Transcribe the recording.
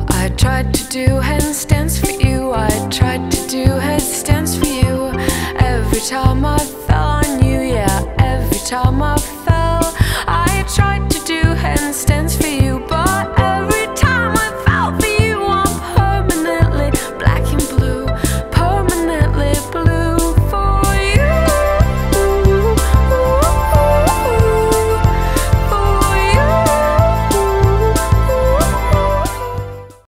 I tried to do handstands for you. I tried to do headstands for you. Every time I